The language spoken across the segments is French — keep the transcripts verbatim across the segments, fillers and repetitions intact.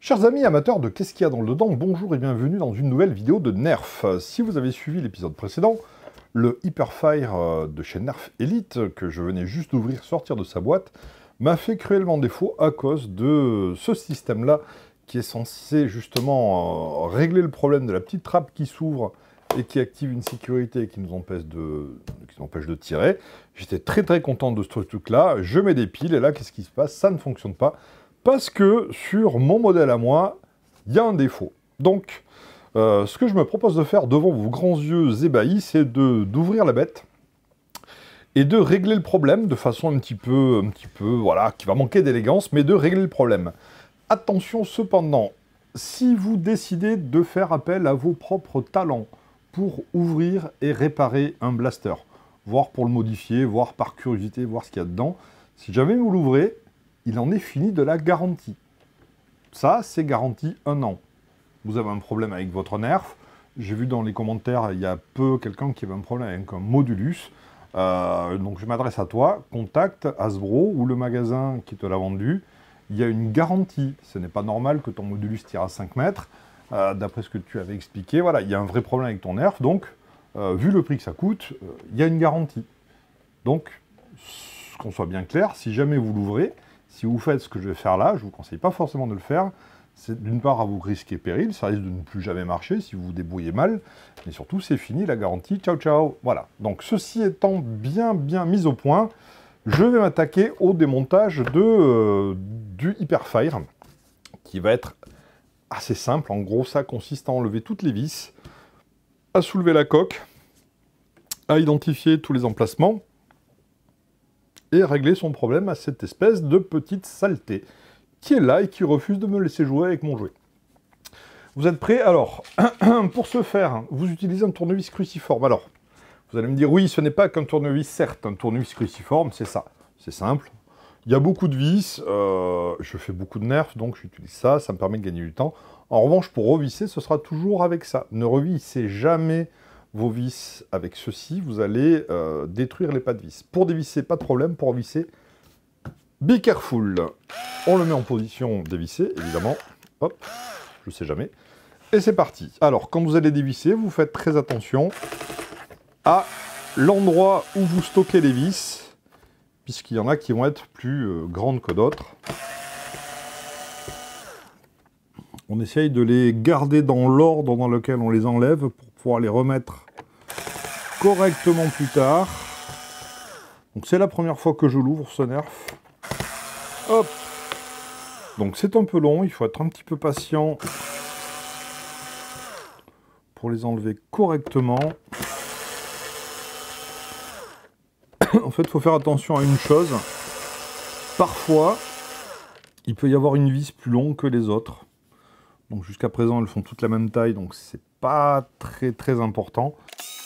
Chers amis amateurs de Qu'est-ce qu'il y a dans le dedans, bonjour et bienvenue dans une nouvelle vidéo de Nerf. Si vous avez suivi l'épisode précédent, le Hyperfire de chez Nerf Elite, que je venais juste d'ouvrir sortir de sa boîte, m'a fait cruellement défaut à cause de ce système-là qui est censé justement régler le problème de la petite trappe qui s'ouvre et qui active une sécurité qui nous empêche de, qui nous empêche de tirer. J'étais très très content de ce truc-là, je mets des piles et là qu'est-ce qui se passe? Ça ne fonctionne pas. Parce que sur mon modèle à moi, il y a un défaut. Donc, euh, ce que je me propose de faire devant vos grands yeux ébahis, c'est d'ouvrir la bête et de régler le problème de façon un petit peu, un petit peu, voilà, qui va manquer d'élégance, mais de régler le problème. Attention cependant, si vous décidez de faire appel à vos propres talents pour ouvrir et réparer un blaster, voire pour le modifier, voire par curiosité, voir ce qu'il y a dedans, si jamais vous l'ouvrez, il en est fini de la garantie. Ça, c'est garanti un an. Vous avez un problème avec votre Nerf. J'ai vu dans les commentaires, il y a peu quelqu'un qui avait un problème avec un modulus. Euh, donc je m'adresse à toi, contacte Hasbro ou le magasin qui te l'a vendu. Il y a une garantie. Ce n'est pas normal que ton modulus tire à cinq mètres. Euh, D'après ce que tu avais expliqué, voilà, il y a un vrai problème avec ton Nerf. Donc, euh, vu le prix que ça coûte, euh, il y a une garantie. Donc, qu'on soit bien clair, si jamais vous l'ouvrez, si vous faites ce que je vais faire là, je ne vous conseille pas forcément de le faire. C'est d'une part à vous risquer péril, ça risque de ne plus jamais marcher si vous vous débrouillez mal, mais surtout c'est fini la garantie, ciao ciao. Voilà, donc ceci étant bien bien mis au point, je vais m'attaquer au démontage de, euh, du Hyperfire, qui va être assez simple. En gros, ça consiste à enlever toutes les vis, à soulever la coque, à identifier tous les emplacements, et régler son problème à cette espèce de petite saleté qui est là et qui refuse de me laisser jouer avec mon jouet. Vous êtes prêts? Alors, pour ce faire, vous utilisez un tournevis cruciforme. Alors, vous allez me dire, oui, ce n'est pas qu'un tournevis, certes, un tournevis cruciforme, c'est ça. C'est simple. Il y a beaucoup de vis, euh, je fais beaucoup de nerfs, donc j'utilise ça, ça me permet de gagner du temps. En revanche, pour revisser, ce sera toujours avec ça. Ne revissez jamais vos vis avec ceci, vous allez euh, détruire les pas de vis. Pour dévisser, pas de problème. Pour revisser, be careful. On le met en position dévisser, évidemment. Hop, je sais jamais. Et c'est parti. Alors, quand vous allez dévisser, vous faites très attention à l'endroit où vous stockez les vis, puisqu'il y en a qui vont être plus euh, grandes que d'autres. On essaye de les garder dans l'ordre dans lequel on les enlève pour pouvoir les remettre correctement plus tard. Donc c'est la première fois que je l'ouvre ce Nerf. Hop. Donc c'est un peu long, il faut être un petit peu patient pour les enlever correctement. En fait, il faut faire attention à une chose. Parfois, il peut y avoir une vis plus longue que les autres. Donc jusqu'à présent, elles font toutes la même taille, donc c'est pas très très important.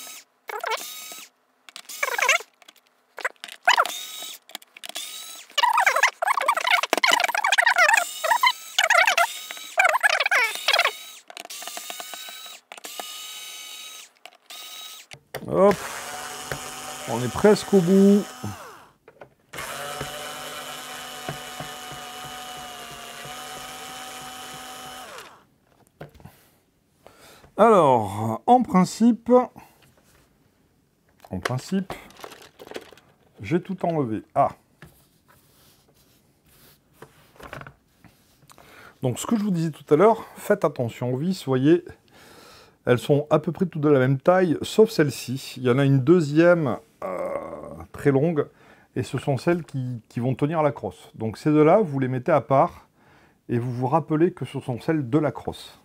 Hop, on est presque au bout. Alors, en principe, en principe, j'ai tout enlevé. Ah. Donc, ce que je vous disais tout à l'heure, faites attention aux vis, voyez. Elles sont à peu près toutes de la même taille, sauf celle-ci. Il y en a une deuxième euh, très longue, et ce sont celles qui, qui vont tenir la crosse. Donc ces deux-là, vous les mettez à part, et vous vous rappelez que ce sont celles de la crosse.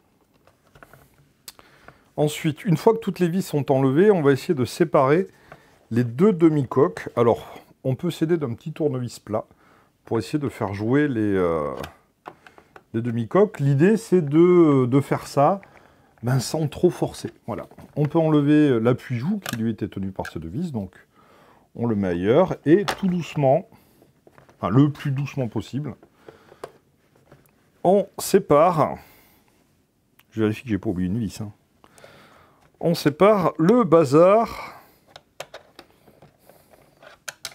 Ensuite, une fois que toutes les vis sont enlevées, on va essayer de séparer les deux demi-coques. Alors, on peut s'aider d'un petit tournevis plat pour essayer de faire jouer les, euh, les demi-coques. L'idée, c'est de, de faire ça ben, sans trop forcer. Voilà. On peut enlever l'appui-joue qui lui était tenu par ces deux vis, donc on le met ailleurs, et tout doucement, enfin le plus doucement possible, on sépare, je vérifie que j'ai pas oublié une vis, hein. On sépare le bazar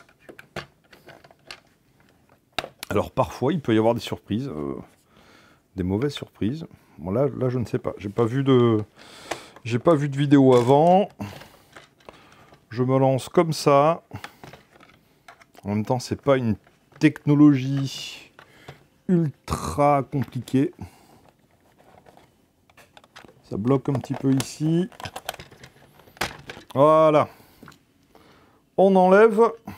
Alors parfois, il peut y avoir des surprises. Euh, des mauvaises surprises. Bon, là, là, je ne sais pas. J'ai pas vu de, j'ai pas vu de vidéo avant. Je me lance comme ça. En même temps, c'est pas une technologie ultra compliquée. Ça bloque un petit peu ici. Voilà. On enlève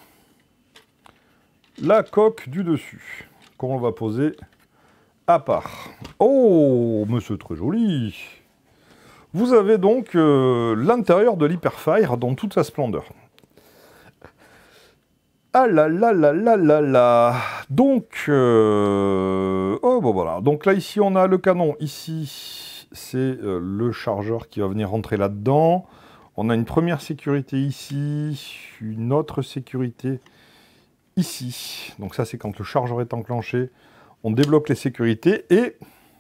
la coque du dessus, qu'on va poser à part. Oh, mais c'est très joli. Vous avez donc euh, l'intérieur de l'Hyperfire dans toute sa splendeur. Ah là là là là là là. Donc, euh... oh bon voilà. Donc là ici on a le canon. Ici c'est euh, le chargeur qui va venir rentrer là-dedans. On a une première sécurité ici, une autre sécurité ici. Donc ça c'est quand le chargeur est enclenché. On débloque les sécurités et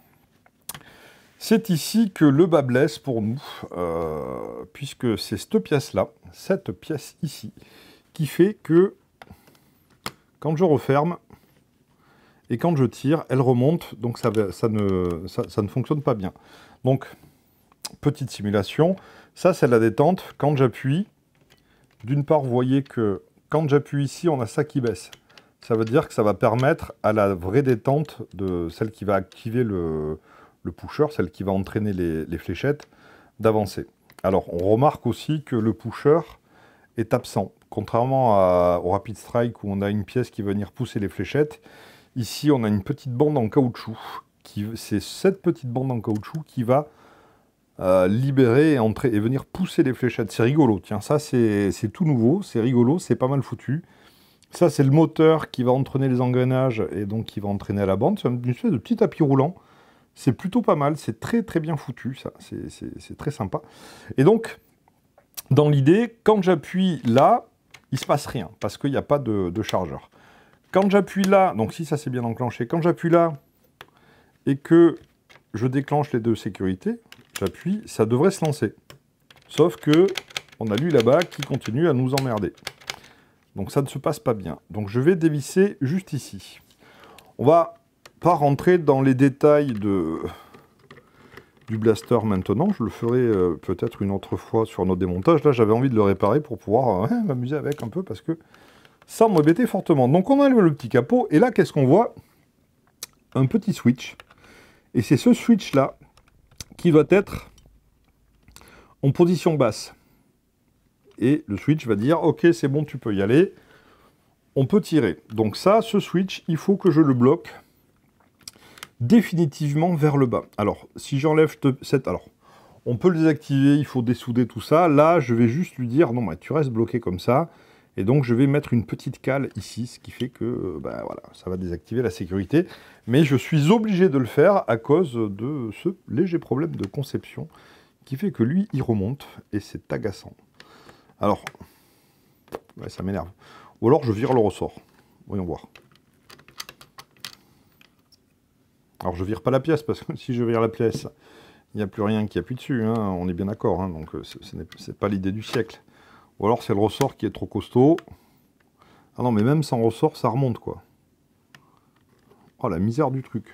c'est ici que le bas blesse pour nous, euh, puisque c'est cette pièce-là, cette pièce ici, qui fait que quand je referme et quand je tire, elle remonte, donc ça, ça, ne, ça, ça ne fonctionne pas bien. Donc, petite simulation, ça c'est la détente. Quand j'appuie, d'une part, vous voyez que quand j'appuie ici, on a ça qui baisse. Ça veut dire que ça va permettre à la vraie détente, de celle qui va activer le, le pusher, celle qui va entraîner les, les fléchettes, d'avancer. Alors, on remarque aussi que le pusher est absent. Contrairement à, au Rapid Strike où on a une pièce qui va venir pousser les fléchettes, ici on a une petite bande en caoutchouc. C'est cette petite bande en caoutchouc qui va euh, libérer et, entrer, et venir pousser les fléchettes. C'est rigolo, tiens, ça c'est tout nouveau, c'est rigolo, c'est pas mal foutu. Ça c'est le moteur qui va entraîner les engrenages et donc qui va entraîner à la bande. C'est une espèce de petit tapis roulant. C'est plutôt pas mal, c'est très très bien foutu, ça, c'est très sympa. Et donc, dans l'idée, quand j'appuie là, il ne se passe rien, parce qu'il n'y a pas de, de chargeur. Quand j'appuie là, donc si ça c'est bien enclenché, quand j'appuie là, et que je déclenche les deux sécurités, j'appuie, ça devrait se lancer. Sauf que on a lui là-bas qui continue à nous emmerder. Donc ça ne se passe pas bien. Donc je vais dévisser juste ici. On va pas rentrer dans les détails de... du blaster maintenant, je le ferai euh, peut-être une autre fois sur nos démontages. Là, j'avais envie de le réparer pour pouvoir euh, m'amuser avec un peu, parce que ça m'embêtait fortement. Donc, on enlève le petit capot, et là, qu'est-ce qu'on voit? Un petit switch. Et c'est ce switch-là qui doit être en position basse. Et le switch va dire, OK, c'est bon, tu peux y aller. On peut tirer. Donc ça, ce switch, il faut que je le bloque définitivement vers le bas. Alors, si j'enlève cette... Alors, on peut le désactiver, il faut dessouder tout ça. Là, je vais juste lui dire, non, bah, tu restes bloqué comme ça. Et donc, je vais mettre une petite cale ici, ce qui fait que, euh, bah, voilà, ça va désactiver la sécurité. Mais je suis obligé de le faire à cause de ce léger problème de conception qui fait que lui, il remonte et c'est agaçant. Alors, ouais, ça m'énerve. Ou alors, je vire le ressort. Voyons voir. Alors je vire pas la pièce, parce que si je vire la pièce, il n'y a plus rien qui appuie dessus, hein, on est bien d'accord, hein, donc ce n'est pas l'idée du siècle. Ou alors c'est le ressort qui est trop costaud. Ah non, mais même sans ressort, ça remonte, quoi. Oh, la misère du truc.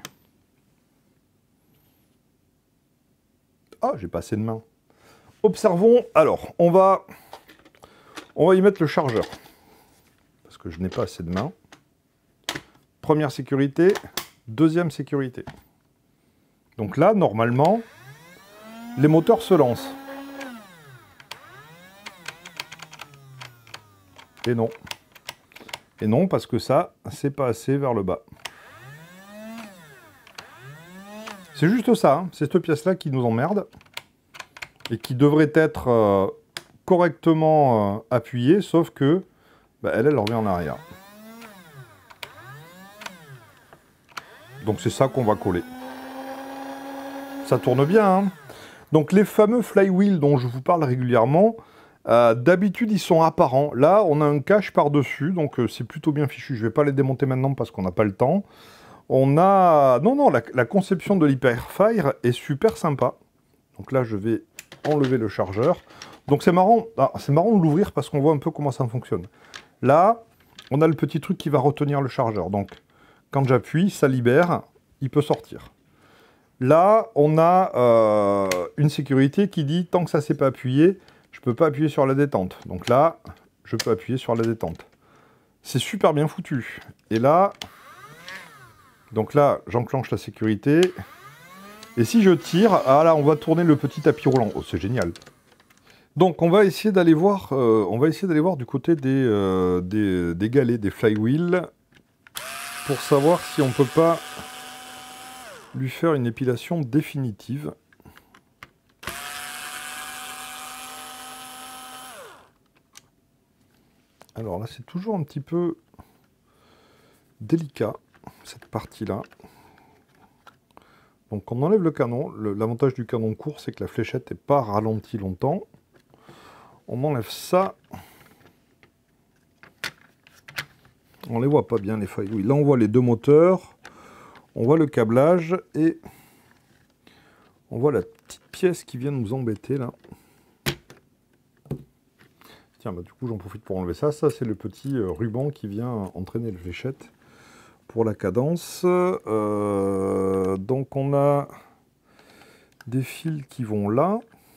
Ah, j'ai pas assez de main. Observons, alors, on va, on va y mettre le chargeur. Parce que je n'ai pas assez de main. Première sécurité. Deuxième sécurité. Donc là, normalement, les moteurs se lancent. Et non. Et non, parce que ça, c'est pas assez vers le bas. C'est juste ça, hein. C'est cette pièce-là qui nous emmerde. Et qui devrait être euh, correctement euh, appuyée, sauf que bah, elle, elle revient en arrière. Donc c'est ça qu'on va coller. Ça tourne bien, hein. Donc les fameux flywheels dont je vous parle régulièrement, euh, d'habitude ils sont apparents. Là, on a un cache par-dessus, donc euh, c'est plutôt bien fichu. Je ne vais pas les démonter maintenant parce qu'on n'a pas le temps. On a... Non, non, la, la conception de l'Hyperfire est super sympa. Donc là, je vais enlever le chargeur. Donc c'est marrant, ah, c'est marrant de l'ouvrir parce qu'on voit un peu comment ça fonctionne. Là, on a le petit truc qui va retenir le chargeur. Donc, quand j'appuie, ça libère, il peut sortir. Là, on a euh, une sécurité qui dit, tant que ça ne s'est pas appuyé, je ne peux pas appuyer sur la détente. Donc là, je peux appuyer sur la détente. C'est super bien foutu. Et là, donc là, j'enclenche la sécurité. Et si je tire, ah là, on va tourner le petit tapis roulant. Oh, c'est génial. Donc, on va essayer d'aller voir, euh, on va essayer d'aller voir du côté des, euh, des, des galets, des flywheels, pour savoir si on ne peut pas lui faire une épilation définitive. Alors là, c'est toujours un petit peu délicat, cette partie-là. Donc on enlève le canon. L'avantage du canon court, c'est que la fléchette n'est pas ralentie longtemps. On enlève ça. On les voit pas bien, les failles. Oui, là, on voit les deux moteurs. On voit le câblage et on voit la petite pièce qui vient nous embêter, là. Tiens, bah, du coup, j'en profite pour enlever ça. Ça, c'est le petit euh, ruban qui vient entraîner le fléchette pour la cadence. Euh, donc, on a des fils qui vont là.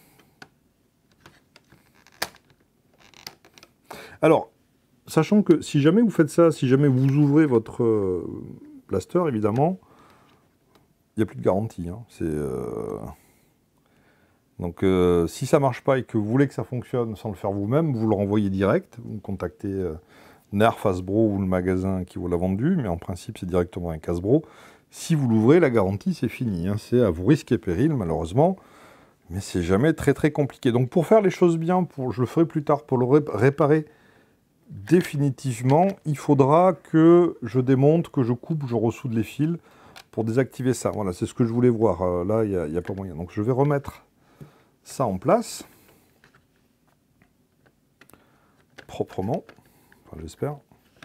Alors, sachant que si jamais vous faites ça, si jamais vous ouvrez votre euh, blaster, évidemment, il n'y a plus de garantie. Hein. C'est... Euh... Donc, euh, si ça ne marche pas et que vous voulez que ça fonctionne sans le faire vous-même, vous le renvoyez direct. Vous contactez euh, Nerf, Hasbro ou le magasin qui vous l'a vendu, mais en principe, c'est directement avec Hasbro. Si vous l'ouvrez, la garantie, c'est fini. Hein. C'est à vos risques et périls, malheureusement. Mais c'est jamais très très compliqué. Donc, pour faire les choses bien, pour, je le ferai plus tard, pour le ré réparer définitivement, il faudra que je démonte, que je coupe, je ressoude les fils pour désactiver ça. Voilà, c'est ce que je voulais voir. Euh, là, il n'y a, a pas moyen. Donc, je vais remettre ça en place, proprement, enfin, j'espère.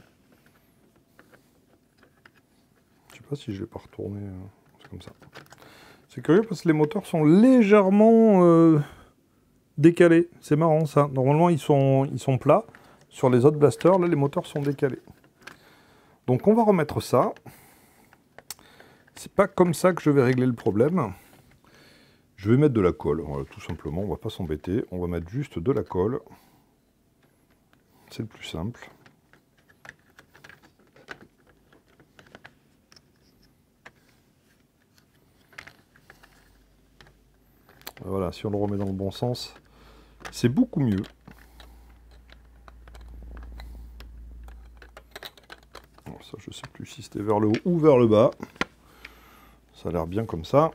Je sais pas si je vais pas retourner, euh, c'est comme ça. C'est curieux parce que les moteurs sont légèrement euh, décalés, c'est marrant ça. Normalement ils sont, ils sont plats, sur les autres blasters, là les moteurs sont décalés. Donc on va remettre ça. C'est pas comme ça que je vais régler le problème. Je vais mettre de la colle, voilà, tout simplement, on va pas s'embêter. On va mettre juste de la colle. C'est le plus simple. Voilà, si on le remet dans le bon sens, c'est beaucoup mieux. Alors ça, je sais plus si c'était vers le haut ou vers le bas. Ça a l'air bien comme ça.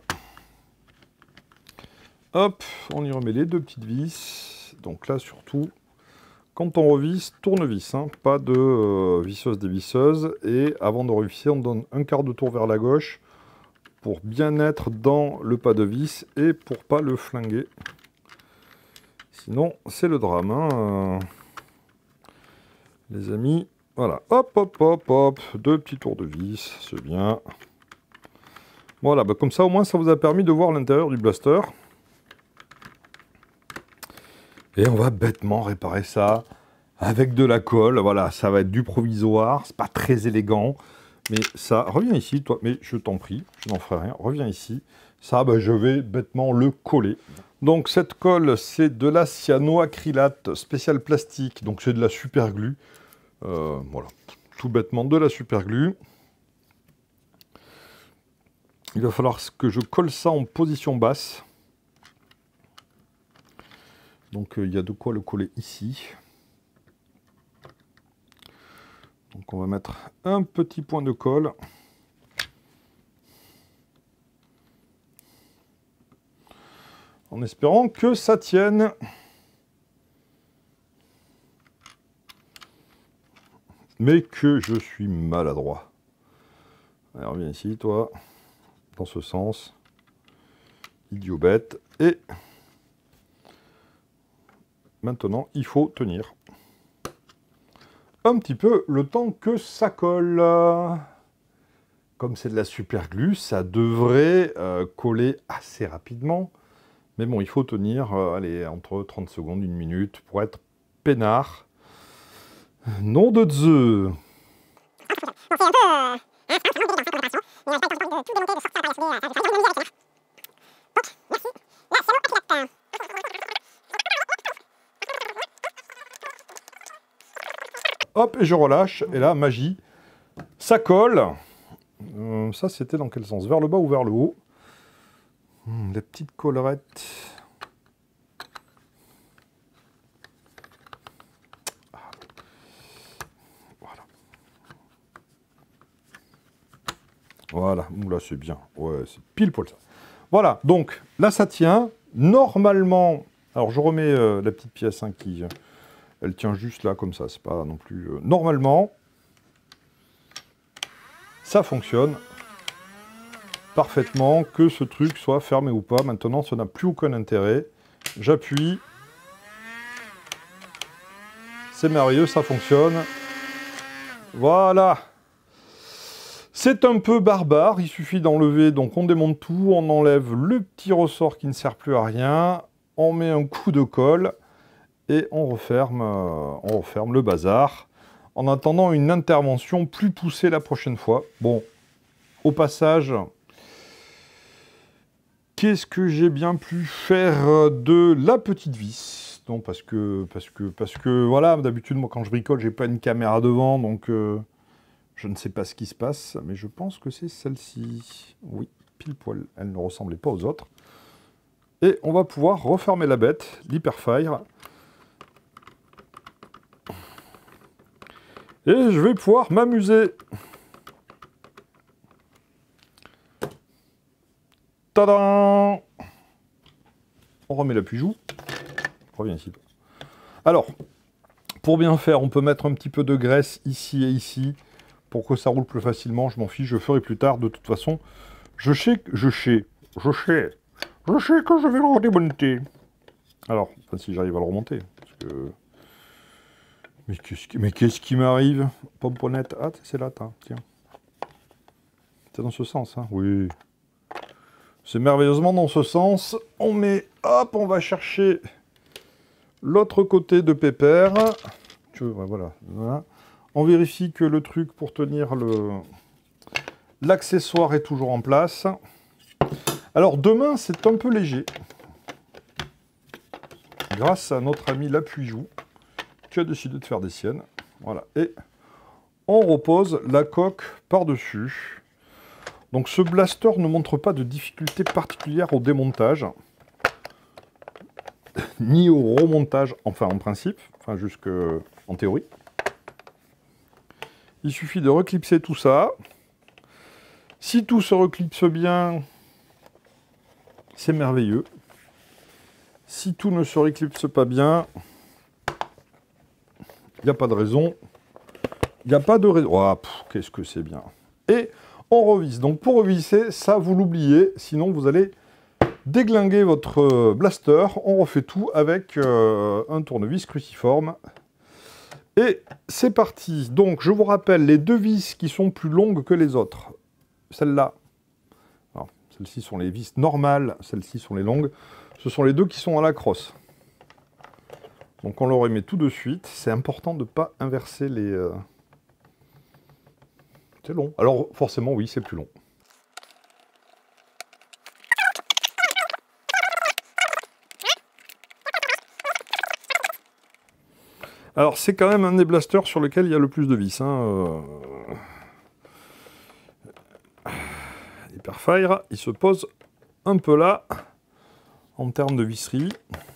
Hop, on y remet les deux petites vis. Donc là, surtout, quand on revisse, tournevis, hein, pas de euh, visseuse dévisseuse. Et avant de revisser, on donne un quart de tour vers la gauche pour bien être dans le pas de vis et pour pas le flinguer. Sinon, c'est le drame, hein, euh, les amis. Voilà, hop, hop, hop, hop, deux petits tours de vis, c'est bien. Voilà, bah comme ça, au moins, ça vous a permis de voir l'intérieur du blaster. Et on va bêtement réparer ça avec de la colle. Voilà, ça va être du provisoire. C'est pas très élégant. Mais ça, reviens ici, toi. Mais je t'en prie, je n'en ferai rien. Reviens ici. Ça, bah, je vais bêtement le coller. Donc cette colle, c'est de la cyanoacrylate spécial plastique. Donc c'est de la super glue. Euh, voilà, tout bêtement de la super glue. Il va falloir que je colle ça en position basse. Donc il euh, y a de quoi le coller ici. Donc on va mettre un petit point de colle. En espérant que ça tienne. Mais que je suis maladroit. Alors viens ici, toi. Dans ce sens. Idiot bête. Et maintenant, il faut tenir un petit peu le temps que ça colle. Comme c'est de la super glue, ça devrait euh, coller assez rapidement. Mais bon, il faut tenir euh, allez, entre trente secondes, une minute pour être peinard. Nom de Zeus. hop, et je relâche, et là, magie, ça colle. Euh, ça, c'était dans quel sens? Vers le bas ou vers le haut? Hum, les petites collerettes. Voilà. Voilà, là c'est bien. Ouais, c'est pile poil ça. Voilà, donc là ça tient. Normalement, alors je remets euh, la petite pièce hein, qui... Elle tient juste là, comme ça, c'est pas non plus... Euh, normalement, ça fonctionne parfaitement, que ce truc soit fermé ou pas. Maintenant, ça n'a plus aucun intérêt. J'appuie. C'est merveilleux, ça fonctionne. Voilà. C'est un peu barbare, il suffit d'enlever, donc on démonte tout, on enlève le petit ressort qui ne sert plus à rien, on met un coup de colle, et on referme, euh, on referme le bazar, en attendant une intervention plus poussée la prochaine fois. Bon, au passage, qu'est-ce que j'ai bien pu faire de la petite vis? Non, parce que, parce que, parce que, voilà, d'habitude, moi, quand je bricole, j'ai pas une caméra devant, donc euh, je ne sais pas ce qui se passe, mais je pense que c'est celle-ci. Oui, pile poil, elle ne ressemblait pas aux autres. Et on va pouvoir refermer la bête, l'Hyperfire. Et je vais pouvoir m'amuser. Tadam! On remet l'appui-joue. Reviens ici. Alors, pour bien faire, on peut mettre un petit peu de graisse ici et ici, pour que ça roule plus facilement. Je m'en fiche, je ferai plus tard. De toute façon, je sais, je sais, je sais, je sais que je vais le redémonter. Alors, enfin, si j'arrive à le remonter, parce que... Mais qu'est-ce qui, mais qu'est-ce qui m'arrive? Pomponnette. Ah, c'est là, tiens. C'est dans ce sens, hein? Oui. C'est merveilleusement dans ce sens. On met, hop, on va chercher l'autre côté de Pépère. Que, voilà, voilà. On vérifie que le truc pour tenir le l'accessoire est toujours en place. Alors, demain, c'est un peu léger. Grâce à notre ami l'appui-joue, qui a décidé de faire des siennes. Voilà. Et on repose la coque par-dessus. Donc ce blaster ne montre pas de difficulté particulière au démontage, ni au remontage, enfin en principe, enfin jusque en théorie. Il suffit de reclipser tout ça. Si tout se reclipse bien, c'est merveilleux. Si tout ne se reclipse pas bien, il n'y a pas de raison. Il n'y a pas de raison. Oh, qu'est-ce que c'est bien. Et on revisse. Donc pour revisser, ça vous l'oubliez, sinon vous allez déglinguer votre blaster. On refait tout avec euh, un tournevis cruciforme. Et c'est parti. Donc je vous rappelle les deux vis qui sont plus longues que les autres. Celles-là, celles-ci sont les vis normales, celles-ci sont les longues. Ce sont les deux qui sont à la crosse. Donc on le remet tout de suite. C'est important de ne pas inverser les... Euh... C'est long. Alors forcément, oui, c'est plus long. Alors c'est quand même un des blasters sur lequel il y a le plus de vis. Hein. Euh... Hyperfire, il se pose un peu là, en termes de visserie.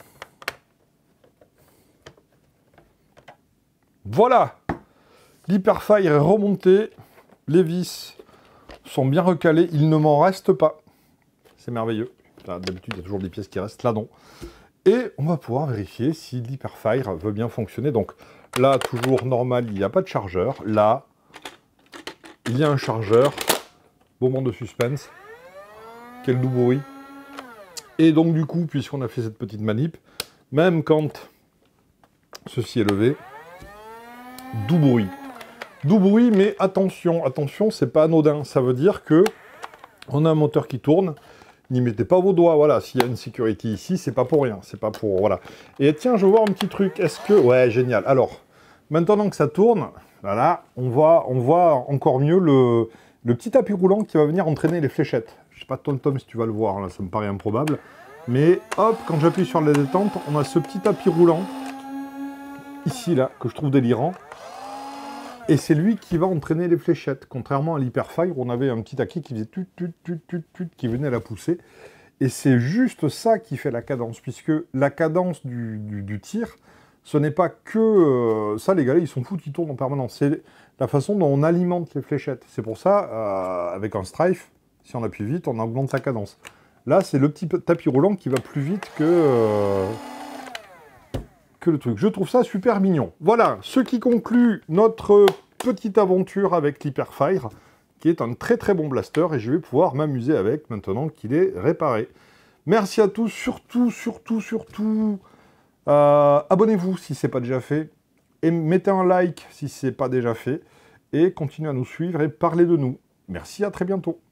Voilà, l'Hyperfire est remonté, les vis sont bien recalées, il ne m'en reste pas. C'est merveilleux. D'habitude, il y a toujours des pièces qui restent, là non. Et on va pouvoir vérifier si l'Hyperfire veut bien fonctionner. Donc là, toujours normal, il n'y a pas de chargeur. Là, il y a un chargeur. Moment de suspense. Quel doux bruit. Et donc du coup, puisqu'on a fait cette petite manip, même quand ceci est levé, doux bruit. Doux bruit, mais attention, attention, c'est pas anodin. Ça veut dire que on a un moteur qui tourne. N'y mettez pas vos doigts, voilà. S'il y a une sécurité ici, c'est pas pour rien. C'est pas pour... Voilà. Et tiens, je veux voir un petit truc. Est-ce que... Ouais, génial. Alors, maintenant que ça tourne, voilà, on voit, on voit encore mieux le, le petit tapis roulant qui va venir entraîner les fléchettes. Je sais pas, Tom Tom, si tu vas le voir, là, ça me paraît improbable. Mais hop, quand j'appuie sur la détente, on a ce petit tapis roulant, ici, là, que je trouve délirant. Et c'est lui qui va entraîner les fléchettes, contrairement à l'Hyperfire, où on avait un petit taquet qui faisait tut, tut, tut, tut, tut, qui venait la pousser. Et c'est juste ça qui fait la cadence, puisque la cadence du, du, du tir, ce n'est pas que... Euh, ça, les gars, ils sont fous, ils tournent en permanence. C'est la façon dont on alimente les fléchettes. C'est pour ça, euh, avec un Strife, si on appuie vite, on augmente sa cadence. Là, c'est le petit tapis roulant qui va plus vite que... Euh, que le truc. Je trouve ça super mignon. Voilà, ce qui conclut notre petite aventure avec l'Hyperfire, qui est un très très bon blaster, et je vais pouvoir m'amuser avec maintenant qu'il est réparé. Merci à tous, surtout, surtout, surtout, euh, abonnez-vous si ce n'est pas déjà fait, et mettez un like si ce n'est pas déjà fait, et continuez à nous suivre et parlez de nous. Merci, à très bientôt.